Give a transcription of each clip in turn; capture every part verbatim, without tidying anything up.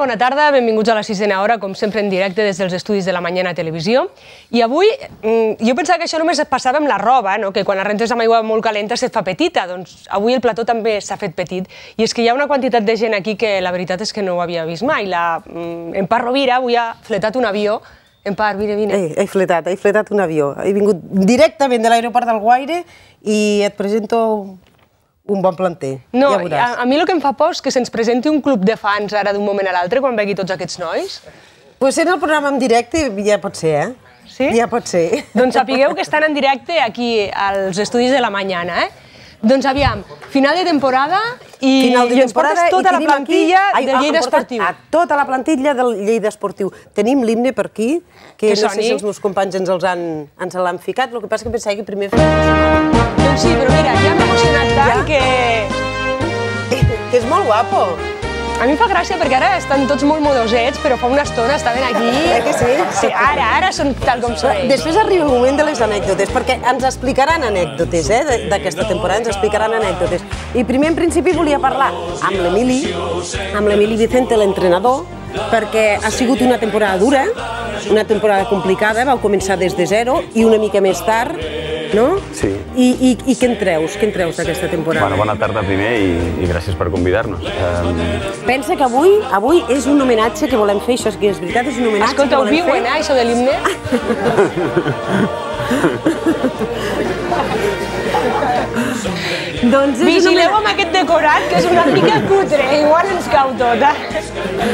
bona tarda, benvinguts a la sisena hora, com sempre en directe des dels estudis de la Mañana Televisió. I avui, jo pensava que això només passava amb la roba, que quan la rentes amb aigua molt calenta se't fa petita, doncs avui el plató també s'ha fet petit. I és que hi ha una quantitat de gent aquí que la veritat és que no ho havia vist mai. Empar Rovira avui ha fletat un avió. Empar, vine, vine. He fletat, he fletat un avió. He vingut directament de l'aeroport d'Alguaire i et presento un bon planter. No, a mi el que em fa por és que se'ns presenti un club de fans ara d'un moment a l'altre quan vegi tots aquests nois. Doncs sent el programa en directe ja pot ser, eh? Sí? Ja pot ser. Doncs sapigueu que estan en directe aquí als estudis de la Mañana, eh? Doncs aviam, final de temporada i ens portes tota la plantilla del Lleida Esportiu. Tota la plantilla del Lleida Esportiu. Tenim l'himne per aquí, que no sé si els meus companys ens l'han ficat, el que passa que pensava que primer fem... Doncs sí, però mira, ja m'ha emocionat tant que... Que és molt guapo. A mi em fa gràcia perquè ara estan tots molt modosets, però fa una estona estaven aquí... Eh que sí? Sí, ara, ara són tal com són ells. Després arriba el moment de les anècdotes, perquè ens explicaran anècdotes, eh, d'aquesta temporada, ens explicaran anècdotes. I primer, en principi, volia parlar amb l'Emili, amb l'Emili Vicente, l'entrenador, perquè ha sigut una temporada dura, una temporada complicada, vau començar des de zero i una mica més tard, no? Sí. I què en treus? Què en treus d'aquesta temporada? Bueno, bona tarda primer i gràcies per convidar-nos. Pensa que avui avui és un homenatge que volem fer, això és que és veritat, és un homenatge que volem fer. Escolta, ho viuen, eh, això de l'himne? Vigileu amb aquest decorat, que és una mica cutre, igual ens cau tot, eh?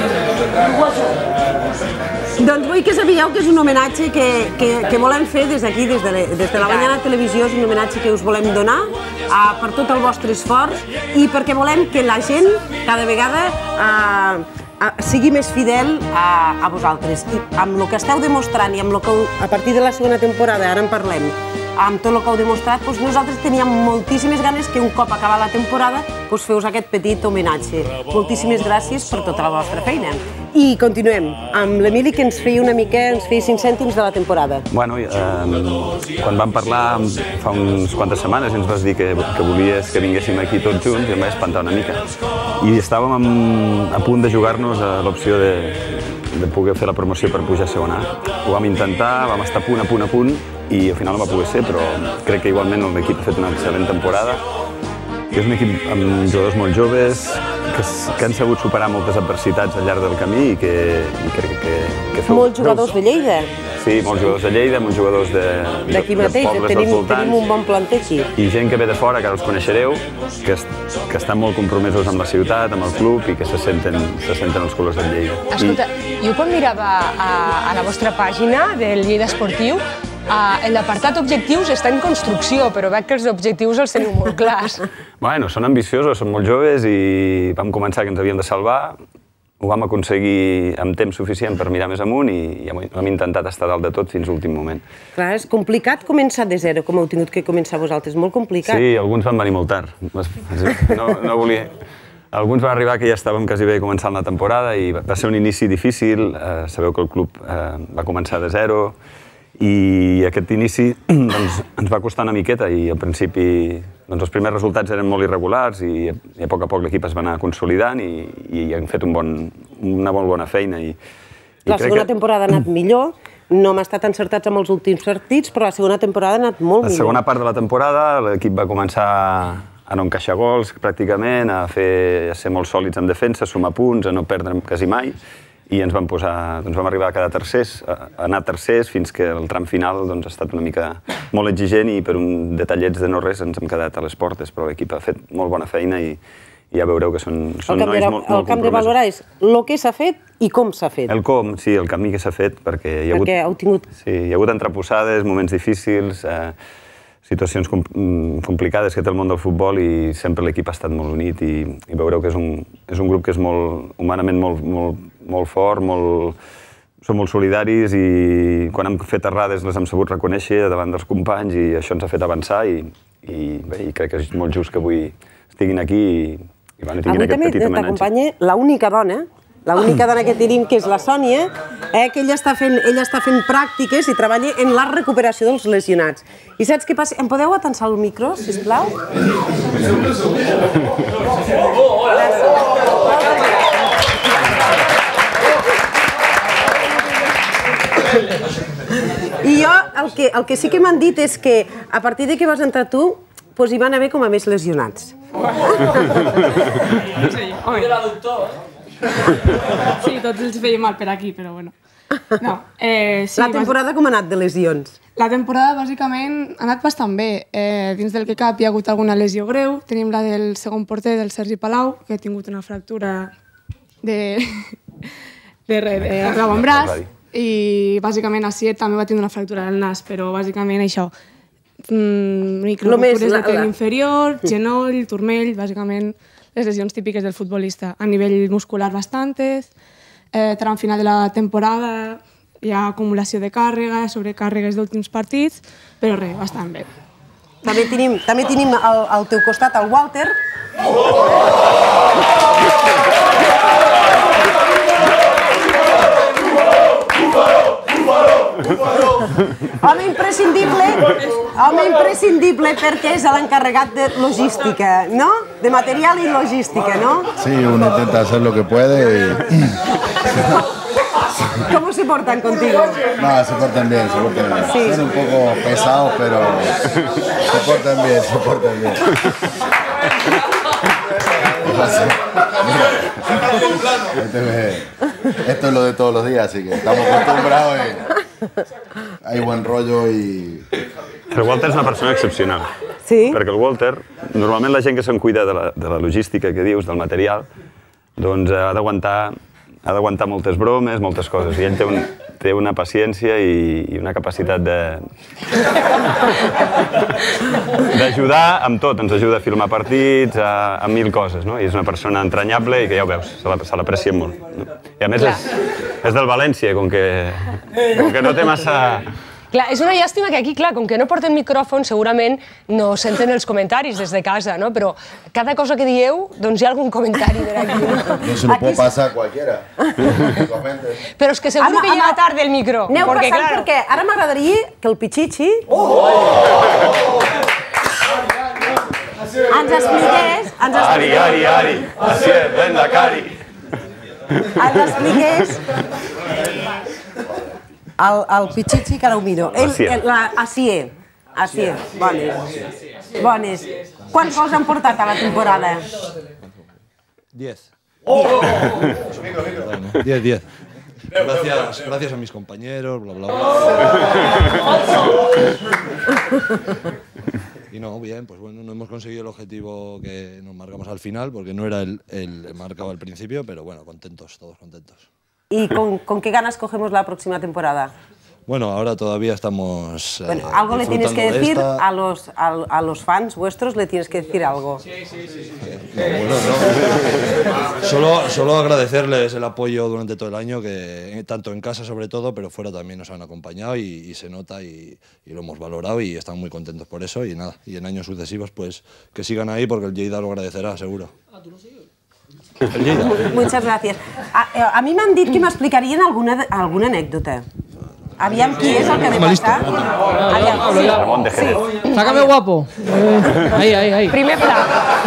Doncs vull que sapigueu que és un homenatge que volem fer des d'aquí, des de la Mañana Televisió, és un homenatge que us volem donar per tot el vostre esforç i perquè volem que la gent cada vegada sigui més fidel a vosaltres. I amb el que esteu demostrant i amb el que a partir de la segona temporada, ara en parlem, amb tot el que heu demostrat, nosaltres teníem moltíssimes ganes que un cop acabar la temporada feus aquest petit homenatge. Moltíssimes gràcies per tota la vostra feina. I continuem amb l'Emili, que ens feia una mica, ens feia cinc cèntims de la temporada. Bueno, quan vam parlar fa unes quantes setmanes ens vas dir que volies que vinguéssim aquí tots junts i em vaig espantar una mica. I estàvem a punt de jugar-nos a l'opció de poder fer la promoció per pujar a segona A. Ho vam intentar, vam estar a punt, a punt, a punt, i al final no va poder ser, però crec que igualment l'equip ha fet una excel·lent temporada. És un equip amb jugadors molt joves que han sabut superar moltes adversitats al llarg del camí i que crec que feu... Molts jugadors de Lleida. Sí, molts jugadors de Lleida, molts jugadors de pobles dels voltants. Tenim un bon planter aquí. I gent que ve de fora, que ara els coneixereu, que estan molt compromesos amb la ciutat, amb el club i que se senten els colors del Lleida. Escolta, jo quan mirava a la vostra pàgina del Lleida Esportiu, l'apartat objectius està en construcció, però veig que els objectius els teniu molt clars. Bueno, són ambiciosos, són molt joves i vam començar que ens havíem de salvar. Ho vam aconseguir amb temps suficient per mirar més amunt i hem intentat estar dalt de tot fins a l'últim moment. Clar, és complicat començar de zero, com heu tingut que començar vosaltres, molt complicat. Sí, alguns van venir molt tard. No volia... Alguns van arribar que ja estàvem quasi bé començant la temporada i va ser un inici difícil. Sabeu que el club va començar de zero i aquest inici ens va costar una miqueta i al principi els primers resultats eren molt irregulars i a poc a poc l'equip es va anar consolidant i hem fet una molt bona feina. La segona temporada ha anat millor, no hem estat encertats amb els últims partits, però la segona temporada ha anat molt millor. La segona part de la temporada l'equip va començar a no encaixar gols pràcticament, a ser molt sòlids en defensa, a sumar punts, a no perdre quasi mai. I ens vam posar, doncs vam arribar a quedar tercers, a anar tercers fins que el tram final ha estat una mica molt exigent i per un detallets de no res ens hem quedat a les portes, però l'equip ha fet molt bona feina i ja veureu que són nois molt compromesos. El que hem de valorar és el que s'ha fet i com s'ha fet. El com, sí, el camí que s'ha fet, perquè hi ha hagut entreposades, moments difícils, situacions complicades que té el món del futbol i sempre l'equip ha estat molt unit i veureu que és un grup que és humanament molt fort, són molt solidaris i quan hem fet errades les hem sabut reconèixer davant dels companys i això ens ha fet avançar i crec que és molt just que avui estiguin aquí i tinguin aquest petit homenatge. Avui també t'acompanya l'única dona l'única dona que tenim, que és la Sònia, que ella està fent pràctiques i treballa en la recuperació dels lesionats. I saps què passa? Em podeu atensar el micro, sisplau? I jo, el que, el que sí que m'han dit és que a partir de que vas entrar tu, doncs hi van haver com a més lesionats. Sí, tots els feia mal per aquí, però bueno. No, eh, sí, La temporada com ha anat de lesions? La temporada, bàsicament, ha anat bastant bé. Eh, dins del que cap hi ha hagut alguna lesió greu. Tenim la del segon porter, del Sergi Palau, que ha tingut una fractura de, de, de, de l'avantbraç. I, bàsicament, Asier també va tenir una fractura del nas, però, bàsicament, això. Mm, microfractures de tren inferior, genoll, turmell, bàsicament, les lesions típiques del futbolista. A nivell muscular, bastantes. Eh, tram final de la temporada hi ha acumulació de càrrega, sobrecàrregues d'últims partits, però res, bastant bé. També tenim, també tenim al, al teu costat el Walter. Home imprescindible, home imprescindible perquè és l'encarregat de logística, ¿no? De material y logística, ¿no? Sí, uno intenta hacer lo que puede y... ¿Cómo se portan contigo? No, se portan bien, se portan bien. Sí. Son un poco pesados, pero se portan bien, se portan bien. Mira, esto es lo de todos los días, así que estamos acostumbrados y hay buen rollo y... El Walter és una persona excepcional. Sí? Perquè el Walter, normalment la gent que se'n cuida de la, de la logística que dius, del material, doncs ha d'aguantar ha d'aguantar moltes bromes, moltes coses. I ell té, un, té una paciència i, i una capacitat de... d'ajudar amb tot. Ens ajuda a filmar partits, a, a mil coses, no? I és una persona entranyable i que ja ho veus, se l'aprecien molt. No? I a més és, és del València, com que, com que no té massa... Clar, és una llàstima que aquí, clar, com que no porten micròfon, segurament no senten els comentaris des de casa, no? Però cada cosa que dieu, doncs hi ha algun comentari per aquí. No se lo puede pasar a cualquiera. Però és que segur que llega tard el micro. Aneu passant perquè ara m'agradaria que el Pichichi ens expliqués... Ari, Ari, Ari, Asier, ven la Cari. Ens expliqués... El, el Pichichi, que ara ho miro. Asier. Asier, bones. Bones. Quants gols han portat a la temporada? Diez. Diez, diez. Gracias, gracias a mis compañeros, bla, bla, bla. Y no, bien, pues bueno, no hemos conseguido el objetivo que nos marcamos al final, porque no era el, el marcado al principio, pero bueno, contentos, todos contentos. ¿Y con, con qué ganas cogemos la próxima temporada? Bueno, ahora todavía estamos... Eh, bueno, algo le tienes que decir de a, los, a, a los fans vuestros, le tienes que decir algo. Sí, sí, sí. No, bueno, no. Solo, solo agradecerles el apoyo durante todo el año, que tanto en casa sobre todo, pero fuera también nos han acompañado y, y se nota y, y lo hemos valorado y están muy contentos por eso y nada. Y en años sucesivos pues que sigan ahí porque el Lleida lo agradecerá, seguro. Ah, ¿tú lo sigues? Muchas gracias. A, a mi m'han dit que m'explicarien alguna, alguna anècdota. Aviam qui és el que ha de passar. Ramón de Jerez. Sácame guapo. Ahí, ahí, ahí. Primer pla.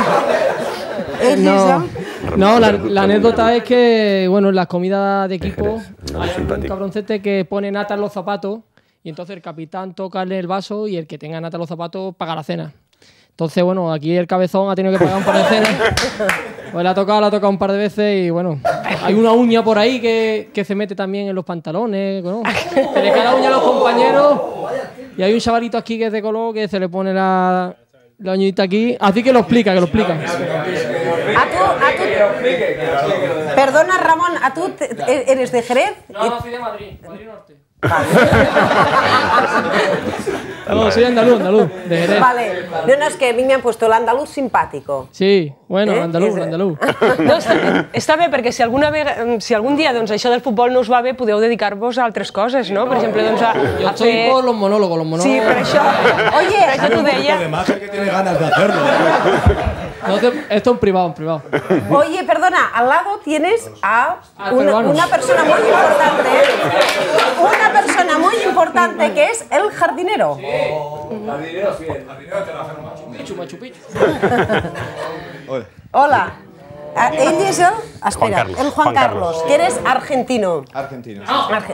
No, no la, la anécdota es que, bueno, en las comidas de equipo hay un cabroncete que pone nata en los zapatos y entonces el capitán toca el vaso y el que tenga nata en los zapatos paga la cena. Entonces, bueno, aquí el cabezón ha tenido que pagar un par de cenas. Pues la ha tocado, la ha tocado un par de veces y, bueno, hay una uña por ahí que, que se mete también en los pantalones, ¿no? Se le cae la uña a los compañeros y hay un chavalito aquí que es de color que se le pone la, la uñita aquí. Así que lo explica, que lo explica. A tu, a tu... Perdona, Ramón, ¿a tú eres de Jerez? No, no, soy de Madrid, Madrid Norte. Vale. No, soy andaluz, andaluz, de Jerez. Vale, no, no, es que a mí me han puesto el andaluz simpático. Sí, bueno, ¿Eh? andaluz, es... andaluz. No, està, està bé, perquè si, alguna vega, si algun dia doncs, això del futbol no us va bé, podeu dedicar-vos a altres coses, no? Per exemple, doncs, a, Yo a estoy fer... por los monólogos, los monólogos. Sí, per això... Oye, per això t'ho deia. Además, es que tiene ganas de hacerlo. No te, esto es privado, en privado. Oye, perdona, al lado tienes a Ah, una, peruano. una persona muy importante, una persona muy importante que es el jardinero. Jardinero fiel. Jardinero te la Machu Picchu, Machu Picchu. Hola. Ell és el... Espera, el Juan Carlos, que eres argentino. Argentino.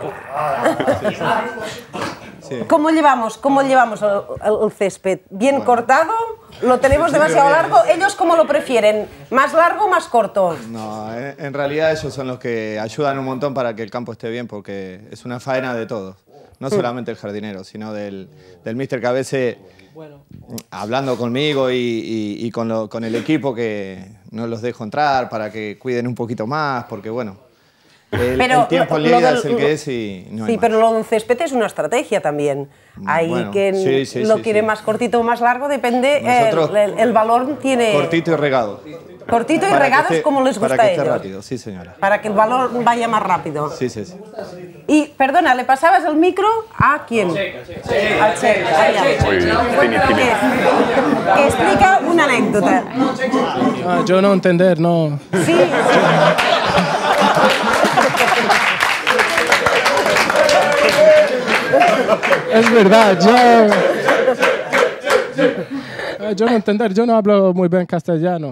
¿Cómo llevamos, cómo llevamos el, el césped? ¿Bien cortado? ¿Lo tenemos demasiado largo? ¿Ellos cómo lo prefieren? ¿Más largo o más corto? No, en realidad ellos son los que ayudan un montón para que el campo esté bien, porque es una faena de todos. No solamente el jardinero, sino del, del míster que a veces, hablando conmigo y, y, y con, lo, con el equipo, que no los dejo entrar para que cuiden un poquito más, porque bueno, el, pero el tiempo en Lleida es el que es y no hay Sí, más. pero lo del césped es una estrategia también. Hay Bueno, quien sí, sí, lo sí, quiere sí. más cortito o más largo, depende, Nosotros, eh, el, el valor tiene... Cortito y regado. Cortito y Para que regados esté- como les gusta Para que a esté ellos. rápido, sí señora. Para que el valor vaya más rápido. Sí, sí, sí. Y, perdona, ¿le pasabas el micro a quién? Al Checo. Allá. Uy, tímid, tímid. Que, que explica una anécdota. Ah, yo no entender, no. Sí. Es verdad, yo... Eh, Yo no entender, yo no hablo muy bien castellano.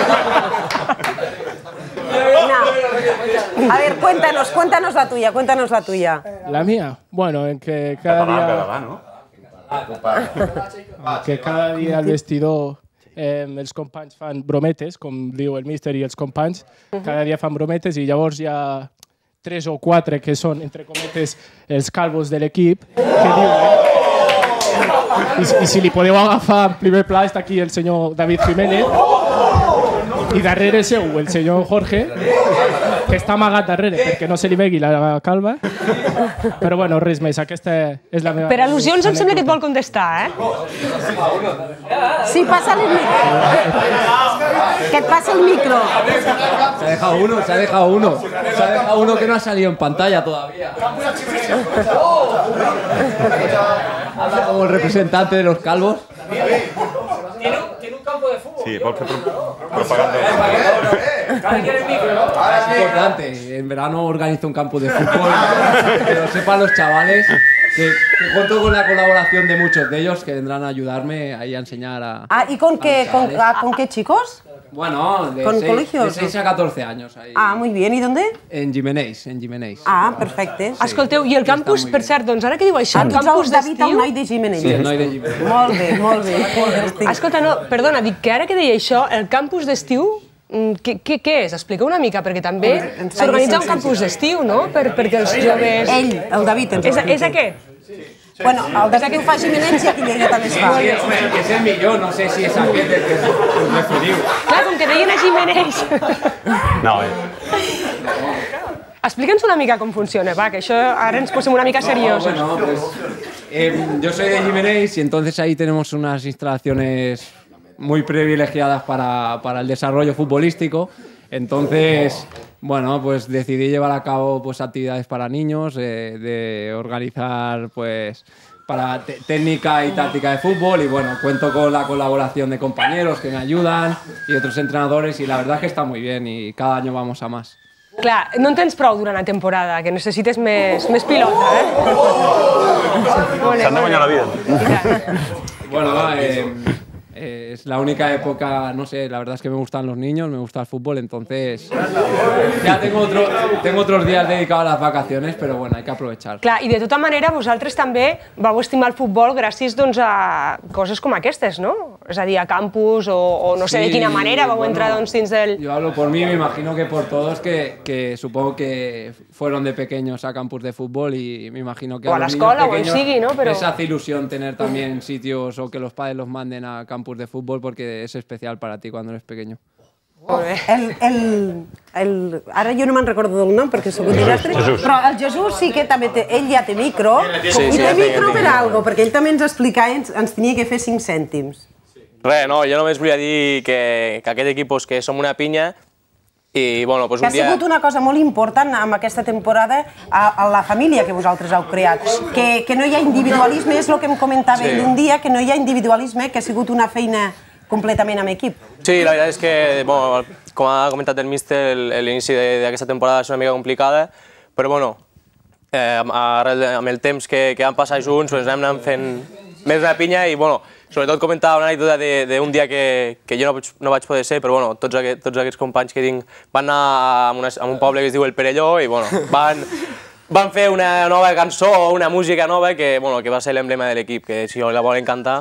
No. A ver, cuéntanos, cuéntanos la tuya, cuéntanos la tuya. La mía, bueno, en que cada día... que cada dia al vestidor eh, els companys fan brometes, com diu el míster i els companys, cada dia fan brometes i llavors hi ha tres o quatre que són, entre cometes, els calvos de l'equip, que diuen... I, I si li podeu agafar en primer pla està aquí el senyor David Jiménez i darrere seu el senyor Jorge, que està amagat darrere perquè no se li vegi la calva. Però bueno, res més, aquesta és la meva... Per al·lusions em sembla que et vol contestar, eh? Sí, pásale el micro. Que et pase el micro. Se ha dejado uno, se ha dejado uno. Se ha dejado uno que no ha salido en pantalla todavía. Habla como el representante de los calvos. Tiene un campo de fútbol. Sí, vol fer pro propaganda. Es importante. En verano organizo un campo de fútbol. Que lo sepan los chavales. Que, que cuento con la colaboración de muchos de ellos que vendrán a ayudarme ahí a enseñar a... Ah, ¿y con qué, con, ah, con qué chicos? Bueno, de ¿Con seis, colegios? de seis a catorce años. Ahí. Ah, muy bien. ¿Y dónde? En Gimenells, en Gimenells. Ah, perfecte. Escolteu, i el campus, per cert, doncs ara que diu això, Ah, el tu ets campus el David, el d'estiu... noi de Gimenells. Sí, el noi de Gimenells. Molt bé, molt bé. Escolta, no, perdona, dic que ara que deia això, el campus d'estiu, mm, què, què, què és? Explica una mica, perquè també s'organitza un campus d'estiu, no? Per, perquè els joves... Ell, el David, ens És, ho és explica. aquest? Bueno, el David ho fa a Gimenells i aquí a Lleida també es fa. Sí, hombre, que es el millón, no sé si es aquest el que us referiu. Clar, com que deien a Jiménez. No, eh? Explica'ns una mica com funciona, va, que això ara ens posem una mica seriosos. Bueno, pues, eh, yo soy de Gimenells y entonces ahí tenemos unas instalaciones muy privilegiadas para, para el desarrollo futbolístico. Entonces, bueno, pues decidí llevar a cabo pues actividades para niños, eh, de organizar pues para técnica y táctica de fútbol y bueno, cuento con la colaboración de compañeros que me ayudan y otros entrenadores y la verdad es que está muy bien y cada año vamos a más. Clar, no en tens prou durant la temporada, que necessites més, més pilota, eh? S'han de guanyar la vida. Bueno, eh, eh, es la única época, no sé, la verdad es que me gustan los niños, me gusta el fútbol, entonces ya tengo, otro, tengo otros días dedicados a las vacaciones, pero bueno, hay que aprovechar. Clar, i de tota manera vosaltres també vau estimar el futbol gràcies doncs, a coses com aquestes, no? És a dir, a campus o, o no sé de Sí, quina manera vau bueno, entrar doncs, dins del... Yo hablo por mí, me imagino que por todos que, que supongo que fueron de pequeños a campus de fútbol y me imagino que O a los la niños escuela, o en pequeños sigui, ¿no? Pero- les hace ilusión tener también sitios o que los padres los manden a campus de fútbol porque es especial para ti cuando eres pequeño. Molt bé. El, el, el, ara jo no me'n recordo del nom perquè sóc un desastre, però el Jesús sí que també té, ell ja té micro, Sí, i sí, té ja té, micro ja té. per algo, perquè ell també ens explicava i ens, ens tenia que fer cinc cèntims. Res, no, jo només volia dir que, que aquest equip és que som una pinya i, bueno, doncs Que un ha dia... sigut una cosa molt important amb aquesta temporada a, a la família que vosaltres heu creat, que, que no hi ha individualisme, és el que em comentava Sí. ell un dia, que no hi ha individualisme, que ha sigut una feina completament amb equip. Sí, la veritat és que, bueno, com ha comentat el míster, l'inici d'aquesta temporada és una mica complicada, però bueno, eh, arrel de, amb el temps que, que vam passar junts, doncs anem anant fent més una pinya i bueno, sobretot comentar una anècdota d'un dia que jo no vaig poder ser, però tots aquests companys que tinc van anar a un poble que es diu el Perelló i van fer una nova cançó o una música nova que va ser l'emblema de l'equip, que si la volen cantar...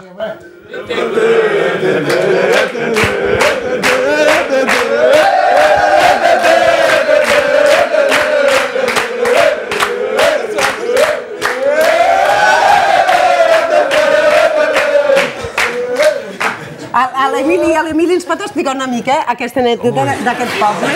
A l'Emili ens pot explicar una mica aquesta anècdota d'aquest poble?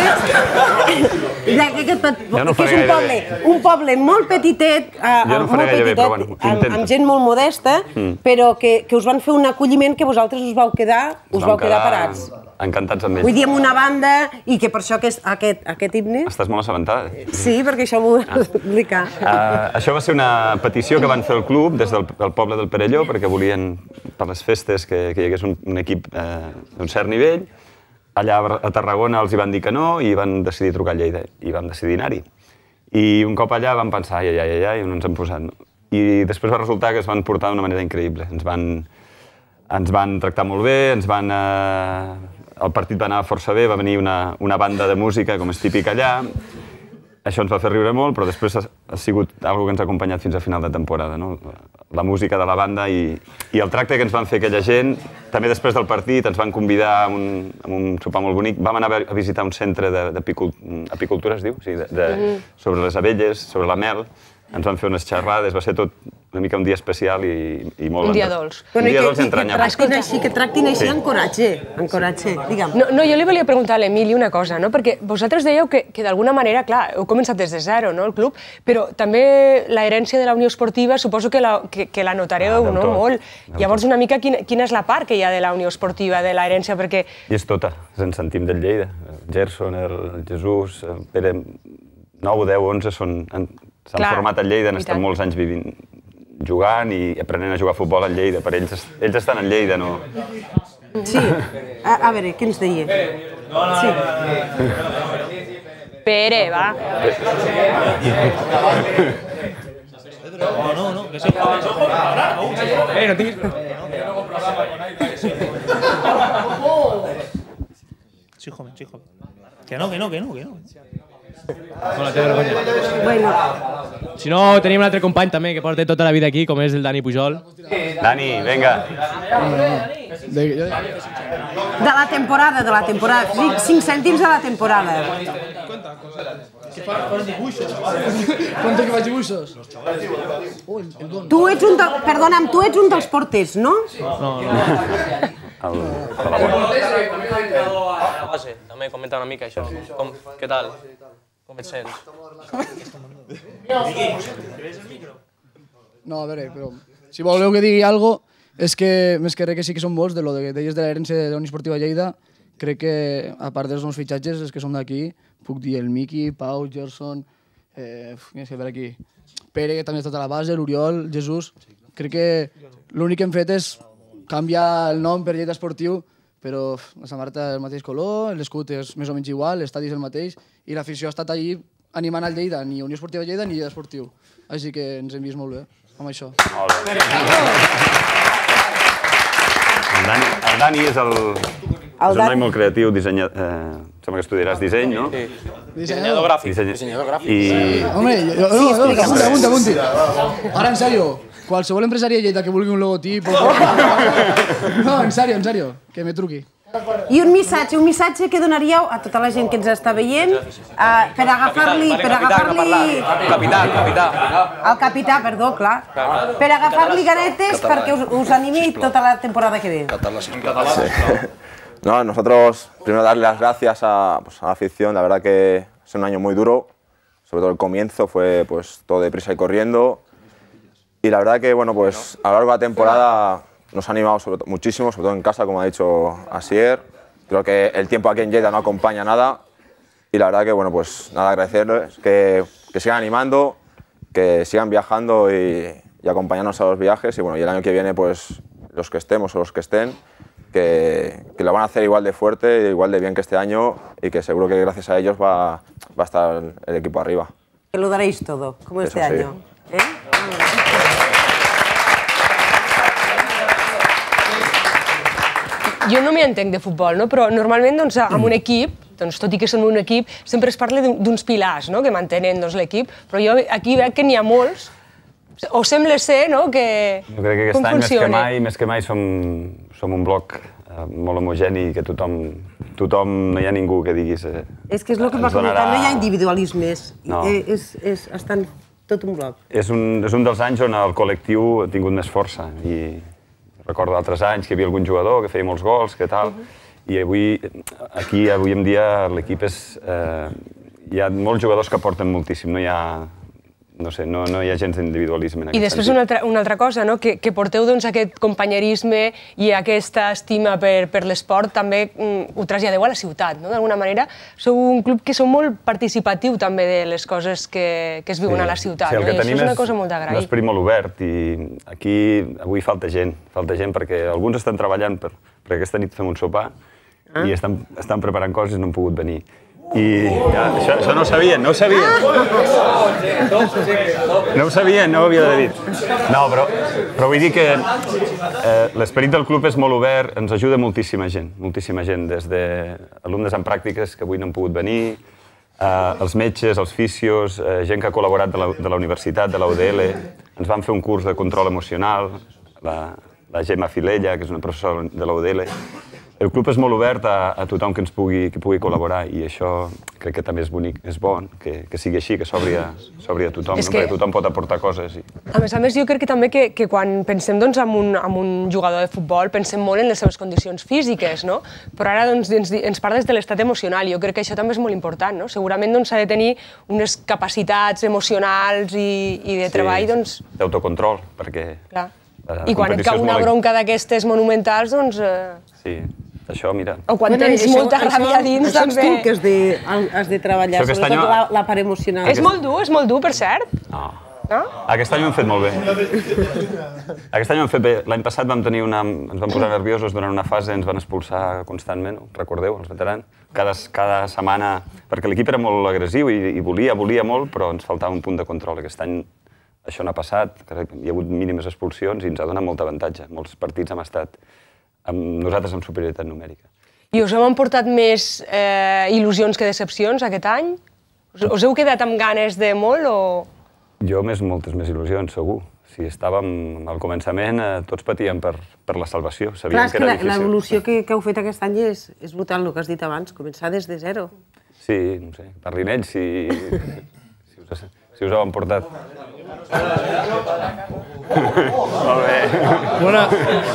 Que és un poble molt petitet, amb gent molt modesta, però que us van fer un acolliment que vosaltres us vau quedar parats. Encantats amb ells. Vull dir, amb una banda, i que per això aquest himne... Estàs molt assabentada. Sí, perquè això ho vull explicar. Això va ser una petició que van fer el club des del poble del Perelló, perquè volien, per les festes, que hi hagués un equip d'un cert nivell. Allà a Tarragona els hi van dir que no i van decidir trucar a Lleida i vam decidir anar-hi. I un cop allà vam pensar, ai, ai, ai, ai, on ens hem posat? I després va resultar que es van portar d'una manera increïble. Ens van tractar molt bé, ens van... El partit va anar força bé, va venir una banda de música, com és típic allà. Això ens va fer riure molt, però després ha sigut una cosa que ens ha acompanyat fins a final de temporada. La música de la banda i el tracte que ens van fer aquella gent. També després del partit ens van convidar a un sopar molt bonic. Vam anar a visitar un centre d'apicultura, es diu? Sobre les abelles, sobre la mel. Ens van fer unes xerrades, va ser tot una mica un dia especial i molt... Un dia dolç. Un dia dolç entranyable. Que tractin així en coratge, en coratge, digue'm. No, jo li volia preguntar a l'Emili una cosa, perquè vosaltres dèieu que d'alguna manera, clar, heu començat des de zero, el club, però també l'herència de la Unió Esportiva suposo que la notareu molt. Llavors, una mica, quina és la part que hi ha de la Unió Esportiva, de l'herència, perquè... I és tota, ens en sentim del Lleida. Gerson, el Jesús, Pere, nou, deu, onze són... S'han format a Lleida, han estat molts anys vivint, jugant i aprenent a jugar a futbol a Lleida. Per ells estan a Lleida, no? Sí. A veure, què ens deia? Sí. Pere, va. No, no, no, que sí. Eh, no tinguis... Sí, joven, sí, joven. Que no, que no, que no, que no. Bueno, té vergonya. Bueno. Si no, tenim un altre company també que porta tota la vida aquí, com és el Dani Pujol. Dani, vinga. De la temporada, de la temporada. Cinc cèntims de la temporada. Fas dibuixos. Conta que faig dibuixos. Tu ets un dels... Perdona'm, tu ets un dels porters, no? No, no. També comenta una mica això. Què tal? Com et sents? No, a veure, però... Si voleu que digui alguna cosa, és que més que res que sí que són molts, de lo que deies de l'herència de la Unió Esportiva Lleida, crec que, a part dels nous fitxatges, els que som d'aquí, puc dir el Miqui, Pau, Gerson, eh, és que per aquí, Pere, que també està a la base, l'Oriol, Jesús... Crec que l'únic que hem fet és canviar el nom per Lleida Esportiu, però la samarreta és el mateix color, l'escut és més o menys igual, l'estadi és el mateix, i l'afició ha estat allí animant al Lleida, ni Unió Esportiva Lleida ni Lleida Esportiu. Així que ens hem vist molt bé amb això. El Dani és el... És un noi molt creatiu, dissenyador... Sembla que estudiaràs disseny, no? Dissenyador gràfic. Dissenyador gràfic. Home, apunta, apunta, apunta. Ara, en sèrio, qualsevol empresari de Lleida que vulgui un logotip... No, en sèrio, en sèrio, que me truqui. I un missatge, un missatge que donaríeu a tota la gent que ens està veient per agafar-li... Per agafar-li... Capità, capità. El capità, perdó, clar. Per agafar-li ganetes perquè us animi tota la temporada que ve. No, nosotros primero darle las gracias a, pues, a la afición, la verdad que es un año muy duro, sobre todo el comienzo fue pues todo deprisa y corriendo y la verdad que bueno pues a lo largo de la temporada nos ha animado sobre muchísimo, sobre todo en casa como ha dicho Asier, creo que el tiempo aquí en Lleida no acompaña nada y la verdad que bueno pues nada agradecerles, que, que sigan animando, que sigan viajando y, y acompañarnos a los viajes y bueno y el año que viene pues los que estemos o los que estén Que, que lo van a hacer igual de fuerte, igual de bien que este año y que seguro que gracias a ellos va, va a estar el equipo arriba. Que lo daréis todo, como este Eso sí. año. ¿Eh? jo no m'hi entenc de futbol, no? Però normalment doncs, amb un equip, doncs, tot i que som un equip, sempre es parla d'uns pilars, no? Que mantenen doncs, l'equip, però jo aquí veig que n'hi ha molts, o sembla ser, no? Que... Jo crec que aquest any, més que mai, més que mai som, som un bloc eh, molt homogeni, que tothom, tothom, no hi ha ningú que diguis... Eh, és que és el que va comentar, no hi ha individualismes, no. és, és, estan tot un bloc. És un, és un dels anys on el col·lectiu ha tingut més força, i recordo d'altres anys que hi havia algun jugador que feia molts gols, que tal, uh -huh. i avui, aquí, avui en dia, l'equip és... Eh, hi ha molts jugadors que aporten moltíssim, no hi ha... No sé, no, no hi ha gens d'individualisme en aquest I després sentit. una altra, una altra cosa, no? que, que porteu doncs, aquest companyerisme i aquesta estima per, per l'esport també mm, ho traslladeu a la ciutat, no? D'alguna manera. Sou un club que sou molt participatiu també de les coses que, que es viuen sí. a la ciutat. Sí, el no? que I això tenim és una cosa molt d'agrair. un esperit molt obert i aquí avui falta gent, falta gent perquè alguns estan treballant per, perquè aquesta nit fem un sopar ah. i estan, estan preparant coses i no han pogut venir. I ja, això, això no ho sabien, no ho sabien. No ho sabien, no ho havia d'haver dit. No, però, però vull dir que eh, l'esperit del club és molt obert, ens ajuda moltíssima gent, moltíssima gent, des d'alumnes en pràctiques que avui no han pogut venir, eh, els metges, els fisios, eh, gent que ha col·laborat de la, de la universitat, de la U D L, ens van fer un curs de control emocional, la, la Gemma Filella, que és una professora de la U D L. El club és molt obert a, a tothom que ens pugui, que pugui col·laborar i això crec que també és bonic, és bon, que, que sigui així, que s'obri a, a tothom, no? Que... perquè tothom pot aportar coses. I... A més a més, jo crec que també que, que quan pensem doncs, en, un, en un jugador de futbol pensem molt en les seves condicions físiques, no? Però ara doncs, ens, ens parles de l'estat emocional i jo crec que això també és molt important, no? Segurament doncs, s'ha de tenir unes capacitats emocionals i, i de treball, sí, doncs... d'autocontrol, perquè... Clar. I quan et cau una molt... bronca d'aquestes monumentals, doncs... Eh... Sí. Això, mira... O quan bueno, tens això, molta ràbia dins, això també... Això ets tu que has de, has de treballar, sobretot any... la, la part emocional. És molt dur, és molt dur, per cert. No. no? Aquest any ho hem fet molt bé. Aquest any ho hem fet bé. L'any passat vam tenir una... ens vam posar nerviosos durant una fase, ens van expulsar constantment, recordeu, els veterans? Cada, cada setmana... Perquè l'equip era molt agressiu i, i volia, volia molt, però ens faltava un punt de control. Aquest any això no ha passat, hi ha hagut mínimes expulsions i ens ha donat molt avantatge. Molts partits hem estat... amb nosaltres amb superioritat numèrica. I us heu emportat més eh, il·lusions que decepcions aquest any? Us, us heu quedat amb ganes de molt o...? Jo més, moltes més il·lusions, segur. Si estàvem al començament, eh, tots patíem per, per la salvació. Sabíem Clar, que era la, difícil. L'evolució que, que heu fet aquest any és, és brutal, el que has dit abans, començar des de zero. Sí, no sé, parlin ells si, si, us, si us heu emportat. Molt bé. Bueno.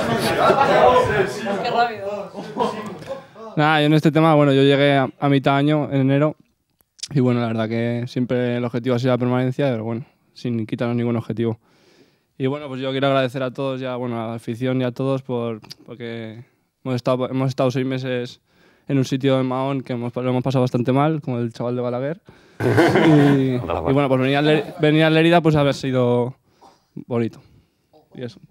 Nada, yo en este tema, bueno, yo llegué a, a mitad año, en enero, y bueno, la verdad que siempre el objetivo ha sido la permanencia, pero bueno, sin quitarnos ningún objetivo. Y bueno, pues yo quiero agradecer a todos, ya, bueno, a la afición y a todos, por, porque hemos estado, hemos estado seis meses en un sitio en Mahón que hemos, lo hemos pasado bastante mal, como el chaval de Balaguer. Y, y bueno, pues venir a, Ler, venir a Lérida pues haber sido bonito. Y eso.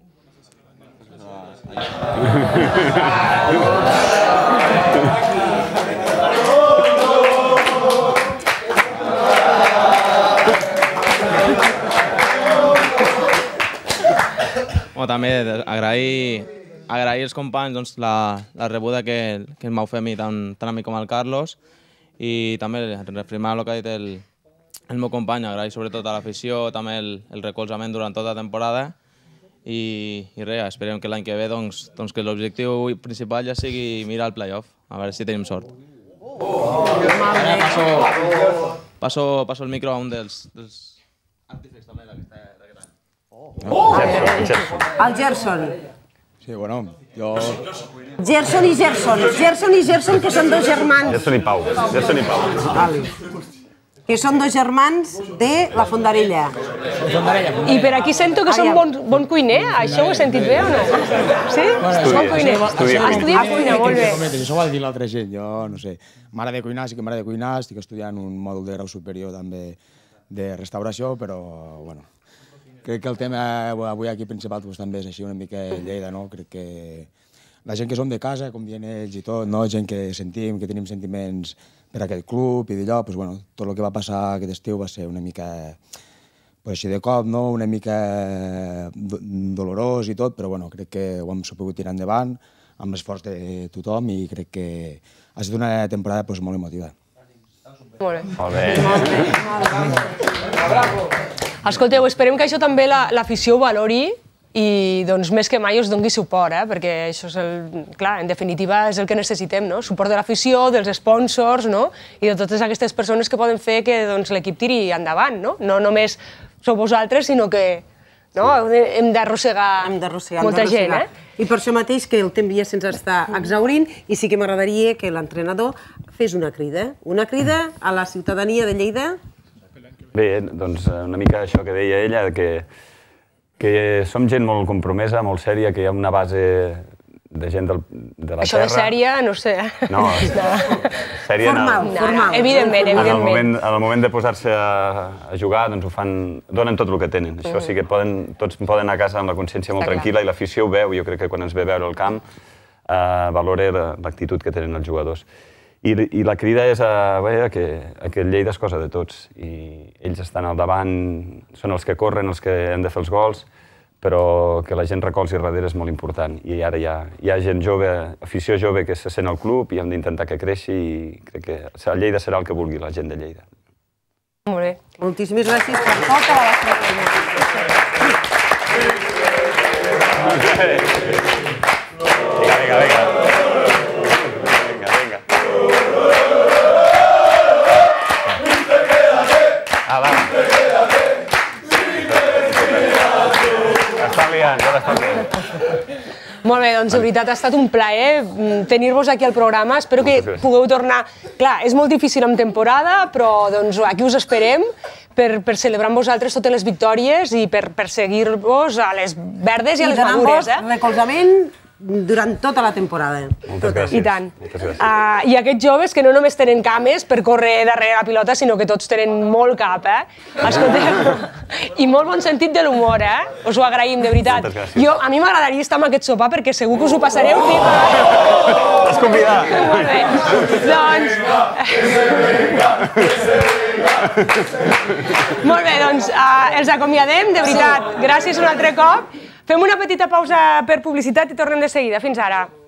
Bueno, també agrair, agrair als companys doncs, la, la rebuda que, que m'heu fet a mi, tant, tant a mi com al Carlos, i també refirmar el que ha dit el, el meu company, agrair sobretot a l'afició, també el, el recolzament durant tota la temporada, i, i res, esperem que l'any que ve doncs, doncs que l'objectiu principal ja sigui mirar el playoff, a veure si tenim sort. Oh, Ara passo, passo, passo el micro a un dels, dels artífex també d'aquest any. Oh, el Gerson. Sí, bueno, jo... Gerson i Gerson. Gerson i Gerson, que són dos germans. Gerson i Pau. Gerson i Pau. Vale. Que són dos germans de la Fondarella. I per aquí sento que són bon, bon cuiner, això ho he sentit bé o no? Sí? Bueno, bon cuiner. Estudia, estudia cuina, molt bé. Això ho va dir l'altra gent, jo no sé. M'agrada cuinar, sí que m'agrada cuinar, estic estudiant un mòdul de grau superior també de restauració, però bueno, crec que el tema avui aquí principal pues, també és així una mica Lleida, no? Crec que la gent que som de casa, com dient ells i tot, no? Gent que sentim, que tenim sentiments per aquest club i d'allò, pues, bueno, tot el que va passar aquest estiu va ser una mica pues, així de cop, no? Una mica dolorós i tot, però bueno, crec que ho hem sabut tirar endavant. amb l'esforç de tothom i crec que ha estat una temporada pues, molt emotiva. Molt bé. Molt bé. Escolteu, esperem que això també l'afició ho valori i doncs, més que mai us doni suport, eh? Perquè això és el, clar, en definitiva és el que necessitem, no? Suport de l'afició, dels sponsors, no? I de totes aquestes persones que poden fer que doncs, l'equip tiri endavant, no? No només sou vosaltres, sinó que no? Hem d'arrossegar molta gent, eh? I per això mateix que el temps ja se'ns està exhaurint i sí que m'agradaria que l'entrenador fes una crida, una crida a la ciutadania de Lleida. Bé, doncs una mica això que deia ella, que que som gent molt compromesa, molt sèria, que hi ha una base de gent del, de la Això terra. Això de sèria, no sé. No, sèria formal, en el, formal. Evidentment, evidentment. En el moment, en el moment de posar-se a, a jugar, doncs ho fan, donen tot el que tenen. Això sí que poden, tots poden anar a casa amb la consciència molt tranquil·la i l'afició ho veu. Jo crec que quan ens ve veure al camp eh, valora l'actitud que tenen els jugadors. I, i la crida és a, bé, que, a que el Lleida és cosa de tots i ells estan al davant, són els que corren, els que han de fer els gols, però que la gent recolzi darrere és molt important. I ara hi ha, hi ha gent jove, afició jove que se sent al club i hem d'intentar que creixi i crec que el Lleida serà el que vulgui la gent de Lleida. Molt bé. Moltíssimes gràcies per tota la vostra feina. Vinga, vinga, vinga. Ah, va. L'estan liant, ja l'estan liant. Molt bé, doncs de veritat ha estat un plaer tenir-vos aquí al programa. Espero que pugueu tornar. Clar, és molt difícil en temporada, però doncs aquí us esperem per, per celebrar amb vosaltres totes les victòries i per, per seguir-vos a les verdes i a les madures. I recolzament durant tota la temporada. Moltes gràcies. I tant. Moltes gràcies. Uh, I aquests joves que no només tenen cames per córrer darrere la pilota, sinó que tots tenen molt cap, eh? Escolteu, i molt bon sentit de l'humor, eh? Us ho agraïm, de veritat. Moltes gràcies. Jo, a mi m'agradaria estar amb aquest sopar perquè segur que us ho passareu pipa. T'has convidat. Molt bé. Doncs... Molt bé, doncs uh, els acomiadem, de veritat. Gràcies un altre cop. Fem una petita pausa per publicitat i tornem de seguida. Fins ara.